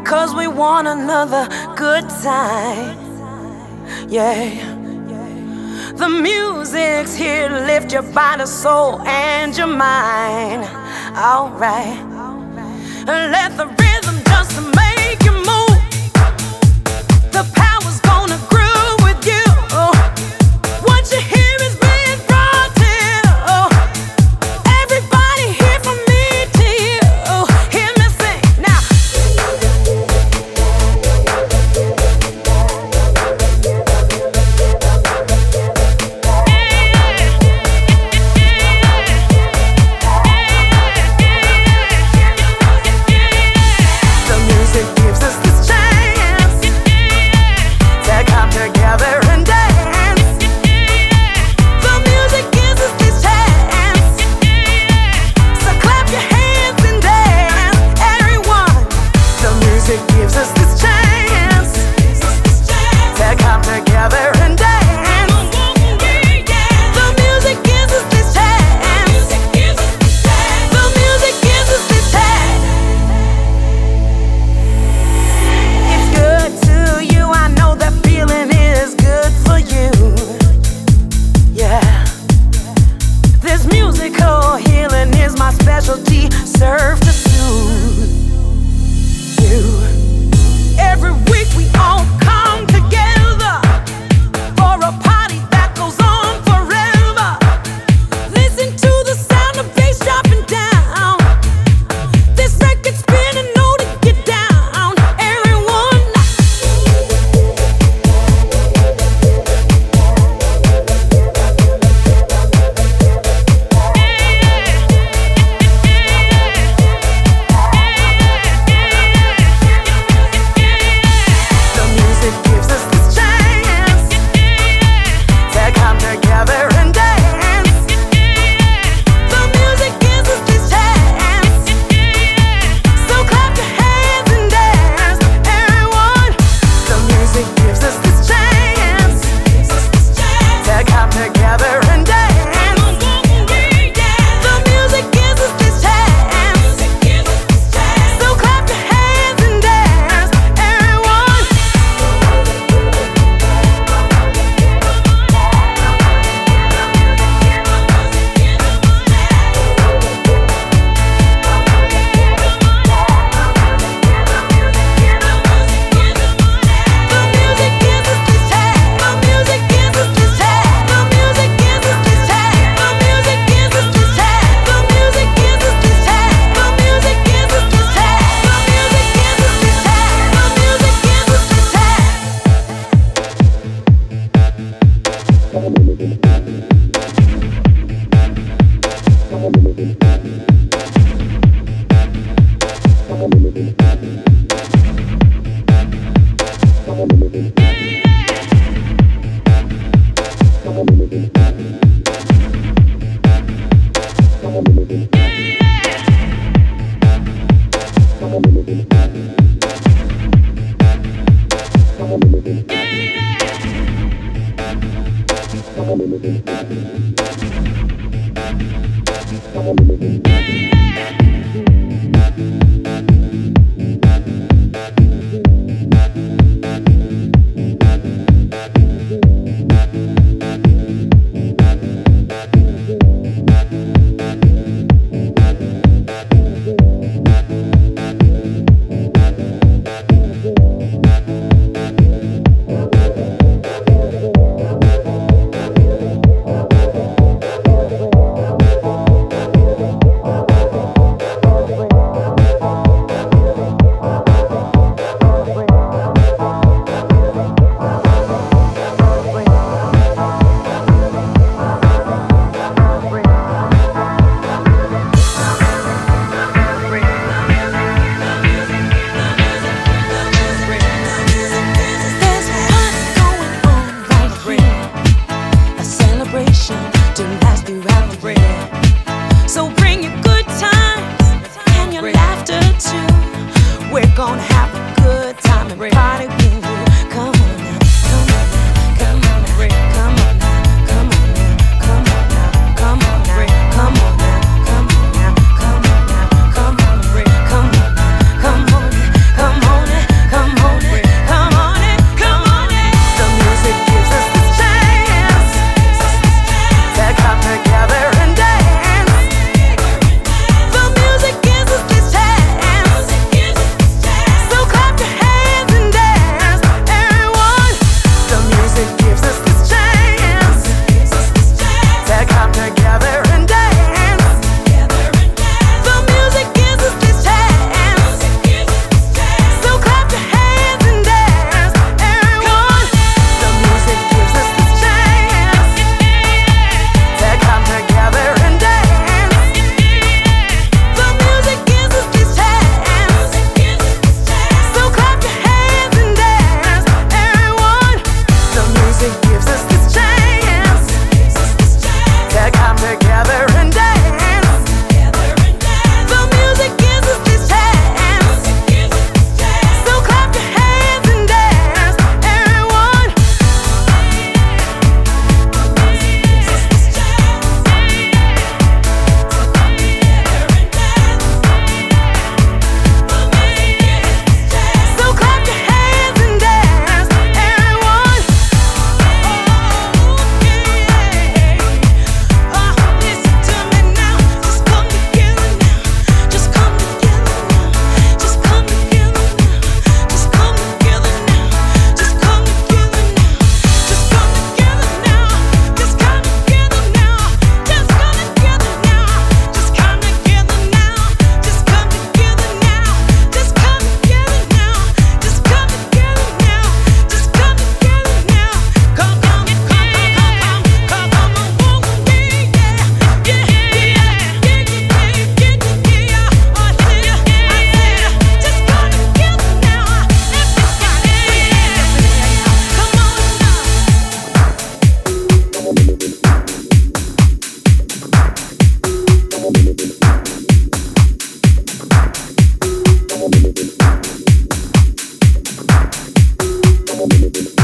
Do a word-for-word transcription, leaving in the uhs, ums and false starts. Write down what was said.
'cause we want another good time. Yeah, the music's here to lift your body, soul, and your mind. Alright, let the rhythm just make you move. The power's gonna groove with you. What you hear is being brought to you. Everybody hear from me to you. Hear me sing now. The music gives us this chance to come together and dance. The music gives us this chance, so clap your hands and dance, everyone. The music gives us this chance to come together and dance. The music gives us this chance. The music gives us this chance. It's good to you, I know that feeling is good for you. Yeah, this musical healing is my specialty, served to soothe you. Every week we all come together for a party that goes on forever. Listen to the sound of bass dropping down. This record spinning, know to get down, everyone. The music gives us this chance to come together and dance. The music gives us this chance, so clap your hands and dance, everyone. The music gives us this chance to come together and dance. The music gives us this chance, so clap your hands and dance, everyone. The music gives us this chance. The music gives us this chance. The music gives us this chance. The music gives us this chance. The music gives us this chance. The music gives us this chance. The music gives us this chance. The music gives us this chance. Thank